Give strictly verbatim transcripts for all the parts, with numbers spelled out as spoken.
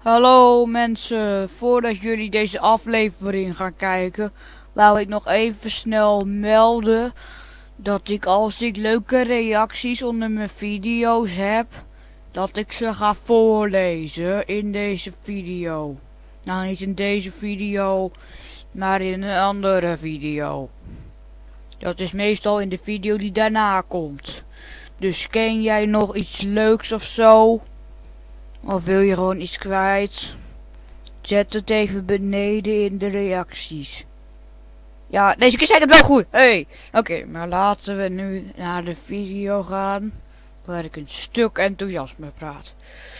Hallo mensen, voordat jullie deze aflevering gaan kijken, wou ik nog even snel melden dat ik als ik leuke reacties onder mijn video's heb, dat ik ze ga voorlezen in deze video. Nou, niet in deze video, maar in een andere video. Dat is meestal in de video die daarna komt. Dus ken jij nog iets leuks of zo? Of wil je gewoon iets kwijt? Zet het even beneden in de reacties. Ja, deze keer zei het wel goed. Hey. Oké, okay, maar laten we nu naar de video gaan. Waar ik een stuk enthousiasme praat.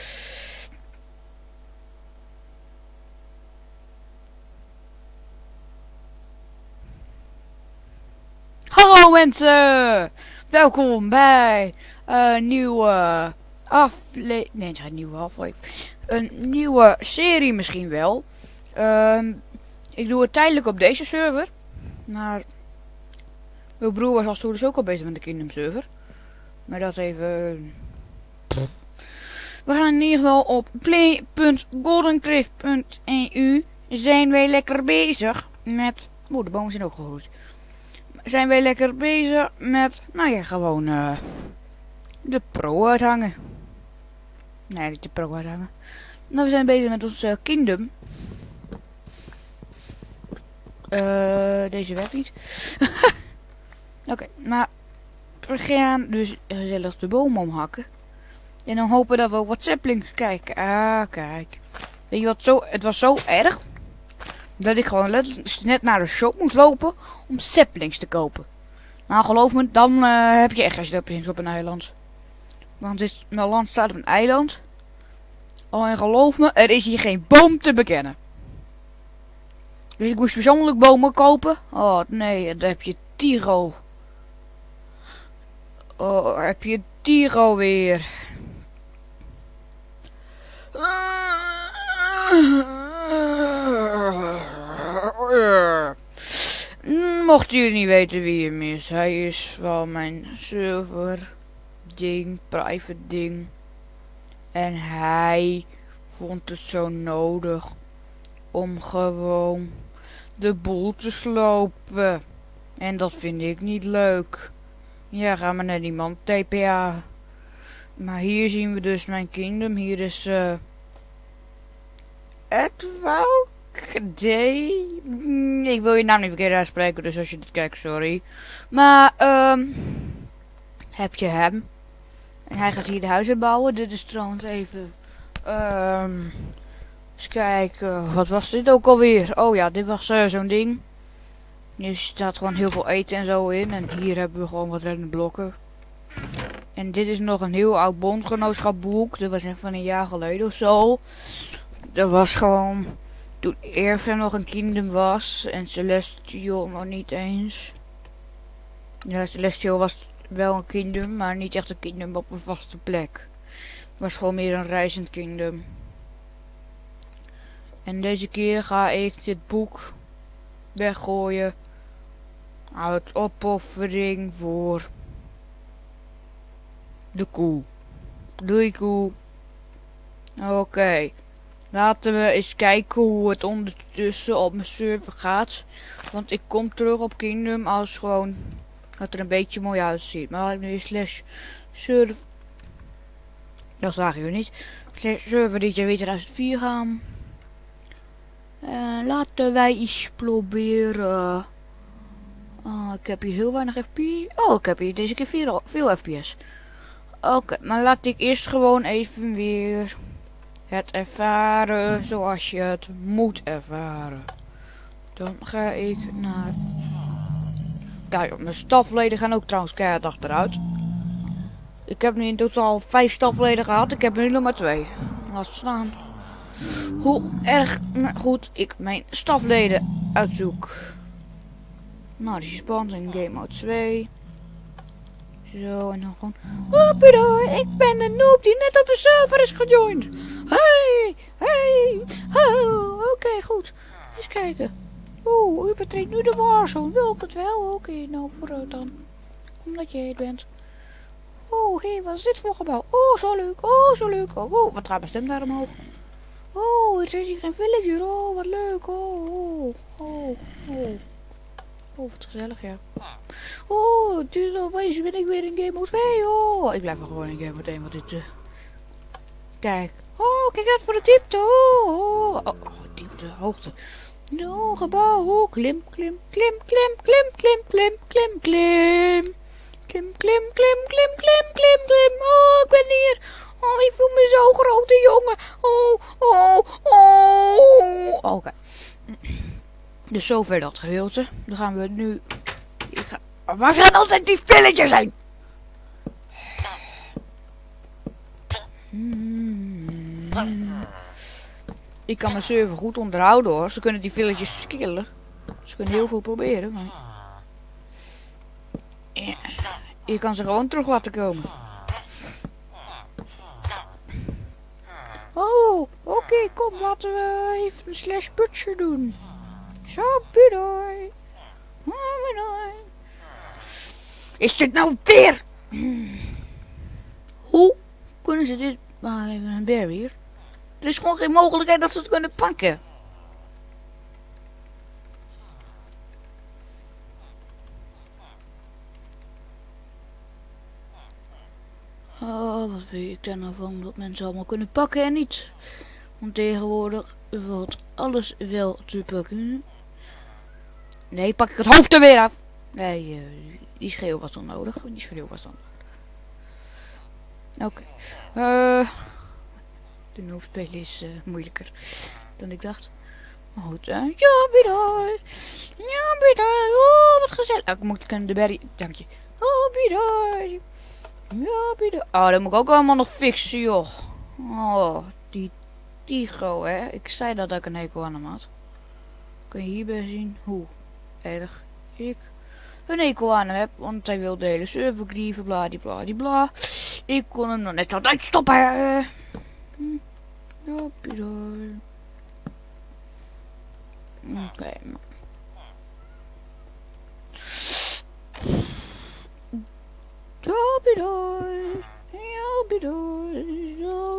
Hallo mensen! Welkom bij een nieuwe aflevering. Nee, het is een nieuwe aflevering. Een nieuwe serie misschien wel. Uh, ik doe het tijdelijk op deze server. Maar mijn broer was als toen dus ook al bezig met de Kingdom server. Maar dat even. We gaan in ieder geval op play punt goldencliff punt e u zijn wij lekker bezig met. Oeh, de bomen zijn ook gegroeid. Zijn wij lekker bezig met, nou ja, gewoon uh, de pro uithangen. Nee, niet de pro uithangen. Nou, we zijn bezig met ons uh, Kingdom. Uh, deze werkt niet. Oké, okay, maar we gaan dus gezellig de boom omhakken. En dan hopen dat we ook wat saplings kijken. Ah, kijk. Weet je wat, zo, het was zo erg dat ik gewoon net naar de shop moest lopen om saplings te kopen. Nou, geloof me, dan uh, heb je echt geen saplings op een eiland. Want het is, mijn land staat op een eiland. Alleen geloof me, er is hier geen boom te bekennen. Dus ik moest persoonlijk bomen kopen. Oh nee, dan heb je Tiro. Oh, heb je Tiro weer. Mocht jullie niet weten wie hem is, hij is van mijn server ding, private ding. En hij vond het zo nodig om gewoon de boel te slopen. En dat vind ik niet leuk. Ja, ga maar naar die man T P A. Maar hier zien we dus mijn kingdom. Hier is uh, Edward D. Ik wil je naam niet verkeerd uitspreken, dus als je dit kijkt, sorry. Maar, um, heb je hem. En hij gaat hier de huizen bouwen. Dit is trouwens even, um, eens kijken, wat was dit ook alweer? Oh ja, dit was uh, zo'n ding. Hier staat gewoon heel veel eten en zo in. En hier hebben we gewoon wat reddende blokken. En dit is nog een heel oud bondgenootschapboek. Dat was echt van een jaar geleden of zo. Dat was gewoon toen Erfra nog een kingdom was. En Celestial nog niet eens. Ja, Celestial was wel een kingdom, maar niet echt een kingdom op een vaste plek. Het was gewoon meer een reizend kingdom. En deze keer ga ik dit boek weggooien uit opoffering voor de koe. Doei koe. Oké. Okay. Laten we eens kijken hoe het ondertussen op mijn server gaat. Want ik kom terug op Kingdom als gewoon dat er een beetje mooi uitziet. Maar laat ik nu eens slash server. Dat zagen jullie niet. Slash server D J W tweeduizend vier gaan. Uh, laten wij eens proberen. Oh, ik heb hier heel weinig F P S. Oh, ik heb hier deze keer veel, veel F P S. Oké, okay, maar laat ik eerst gewoon even weer het ervaren zoals je het moet ervaren. Dan ga ik naar. Kijk, mijn stafleden gaan ook trouwens keihard achteruit. Ik heb nu in totaal vijf stafleden gehad. Ik heb er nu nog maar twee. Laat staan. Hoe erg maar goed ik mijn stafleden uitzoek. Nou, die is spannend in game mode twee. Zo, en dan gewoon. Hoppidooi, ik ben een noob die net op de server is gejoind. Hey, hey, oh, oké, okay, goed. Eens kijken. Oeh, u betreedt nu de Warzone. Wil ik het wel? Oké, okay, nou vooruit dan. Omdat je het bent. Oh, hé, hey, wat is dit voor gebouw? Oh, zo leuk, oh, zo leuk. Oh, wat gaat mijn stem daar omhoog? Oh, er is hier geen villager. Oh, wat leuk. Oh, oh, oh, oh. Oh, wat gezellig, ja. Oh, het is opeens ben ik weer in Game Mode twee. Oh, ik blijf wel gewoon in Game Mode één, want dit... Uh... Kijk. Oh, kijk uit voor de diepte. Oh, oh, oh diepte, hoogte. Oh, gebouw. Oh, klim, klim, klim, klim, klim, klim, klim, klim, klim. Klim, klim, klim, klim, klim, klim, klim. Oh, ik ben hier. Oh, ik voel me zo grote jongen. Oh, oh, oh. Oké. Okay. Dus zover dat gedeelte. Dan gaan we nu... Ik ga... Waar gaan altijd die villagers zijn? Hmm. Ik kan mijn server goed onderhouden hoor. Ze kunnen die villagers killen. Ze kunnen heel veel proberen, maar... Ja. Je kan ze gewoon terug laten komen. Oh, oké, okay, kom, laten we even een slash butcher doen. Zo, bidooi. Is dit nou weer? Hoe kunnen ze dit... Maar even een barrier. Er is gewoon geen mogelijkheid dat ze het kunnen pakken. Oh, wat weet ik daar nou van dat mensen allemaal kunnen pakken en niet. Want tegenwoordig valt alles wel te pakken. Nee, pak ik het hoofd er weer af. Nee, uh, die schreeuw was dan nodig. Die schreeuw was dan nodig. Oké. Okay. Uh, de hoofdspelen is uh, moeilijker dan ik dacht. Maar goed, uh, ja, bidooi. Ja, bidooi. Oh, wat gezellig. Ik moet de berry. Dank je. Oh, bidooi. Ja, bidooi. Oh, dat moet ik ook allemaal nog fixen, joh. Oh, die Tigo, hè. Ik zei dat ik een hekel aan hem had. Kun je hierbij zien hoe erg ik een hekel aan hem heb. Want hij wil de hele server grieven, bladibladibla. Ik kon hem nog net altijd stoppen. Uh. Ja, bidooi. Oké, okay, maar... Ja, bidooi. Ja, bidooi. Ja,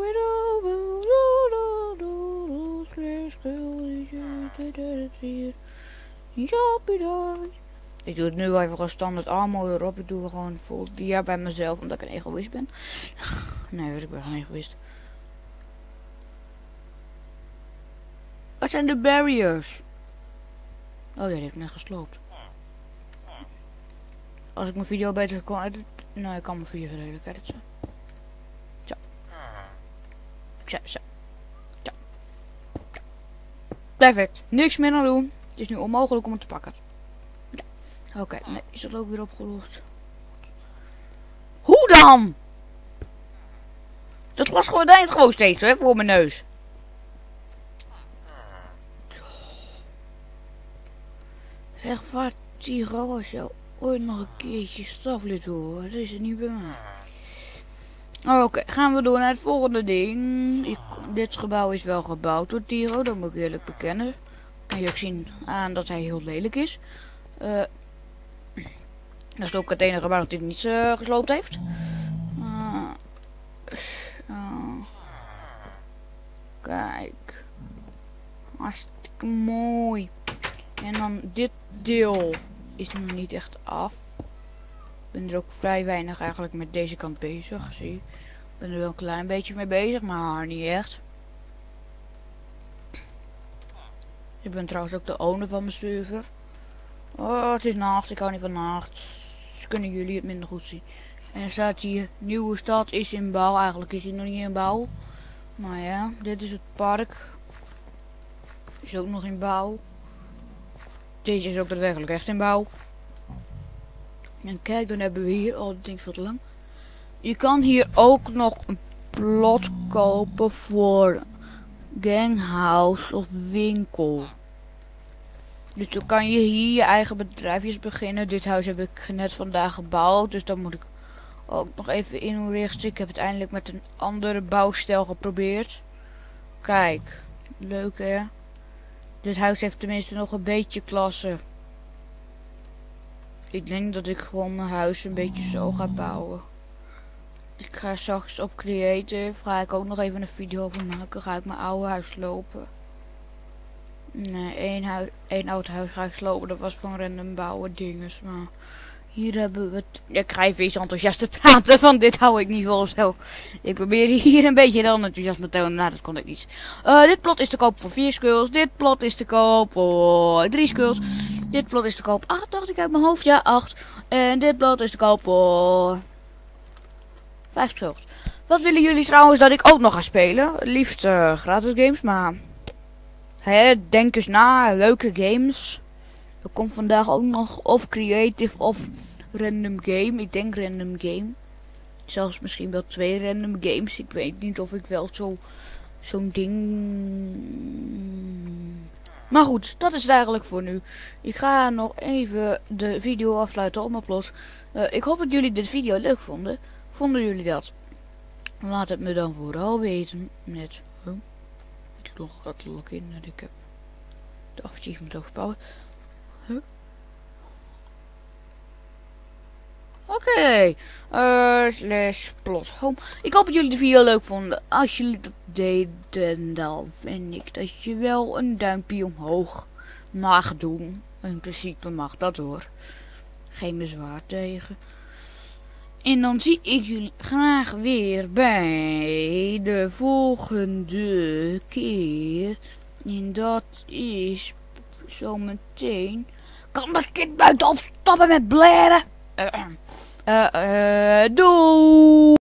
bidooi. Ik doe het nu even gewoon standaard armor erop. Ik doe het gewoon vol dia bij mezelf, omdat ik een egoïst ben. Nee, ik ben geen egoïst. Wat zijn de barriers? Oh ja, die heb ik net gesloopt. Als ik mijn video beter kan editen... Nou, ik kan mijn video redelijk editen. Zo. Zo, zo. Zo. Perfect. Niks meer aan doen. Het is nu onmogelijk om het te pakken. Ja. Oké, okay. Nee, is dat ook weer opgelost? Hoe dan? Dat glas gordijnt gewoon steeds, hè, voor mijn neus. Echt wat, die als jou ooit nog een keertje straflid horen, dat is het niet bij mij. Oké, okay, gaan we door naar het volgende ding. Ik, dit gebouw is wel gebouwd door Tiro, dat moet ik eerlijk bekennen. Kan je ook zien aan dat hij heel lelijk is. Uh, dat is ook het enige gebouw dat hij niet uh, gesloopt heeft. Uh, uh, kijk. Hartstikke mooi. En dan dit deel is nog niet echt af. Ik ben er ook vrij weinig eigenlijk met deze kant bezig. Zie, ik ben er wel een klein beetje mee bezig, maar niet echt. Ik ben trouwens ook de owner van mijn server. Oh, het is nacht. Ik hou niet van nacht. Dus kunnen jullie het minder goed zien. En er staat hier, nieuwe stad is in bouw. Eigenlijk is hij nog niet in bouw. Maar ja, dit is het park. Is ook nog in bouw. Deze is ook daadwerkelijk echt in bouw. En kijk, dan hebben we hier... Oh, dat ding is veel te lang. Je kan hier ook nog een plot kopen voor ganghouse of winkel. Dus dan kan je hier je eigen bedrijfjes beginnen. Dit huis heb ik net vandaag gebouwd. Dus dan moet ik ook nog even inrichten. Ik heb het eindelijk met een andere bouwstijl geprobeerd. Kijk, leuk hè. Dit huis heeft tenminste nog een beetje klasse. Ik denk dat ik gewoon mijn huis een beetje zo ga bouwen. Ik ga straks op Creative, ga ik ook nog even een video over maken. Ga ik mijn oude huis lopen. Nee, één, huis, één oud huis ga ik slopen. Dat was van random bouwen dinges. Maar hier hebben we het. Ik ga even iets enthousiast te praten. Van dit hou ik niet vol zo. Ik probeer hier een beetje dan enthousiasme te tonen. Nou, dat kon ik niet. Uh, dit plot is te koop voor vier skulls. Dit plot is te koop voor drie skulls. Dit plot is te koop. acht, dacht ik uit mijn hoofd. Ja, acht. En dit plot is te koop voor vijf skulls. Wat willen jullie trouwens dat ik ook nog ga spelen? Liefst uh, gratis games, maar hè, denk eens na, leuke games. Er komt vandaag ook nog of creative of random game. Ik denk random game. Zelfs misschien wel twee random games. Ik weet niet of ik wel zo zo'n ding. Maar goed, dat is het eigenlijk voor nu. Ik ga nog even de video afsluiten op mijn plot. Uh, ik hoop dat jullie dit video leuk vonden. Vonden jullie dat? Laat het me dan vooral weten met. Huh? Ik log dat login dat ik heb. De achievement overbouwen. Huh? Oké. Okay. Uh, slash plot home. Ik hoop dat jullie de video leuk vonden. Als jullie dat deden, dan vind ik dat je wel een duimpje omhoog mag doen. In principe mag dat hoor. Geen bezwaar tegen. En dan zie ik jullie graag weer bij de volgende keer. En dat is zometeen. Kan dat kind buiten opstappen met blaren? Uh, uh, uh, doei!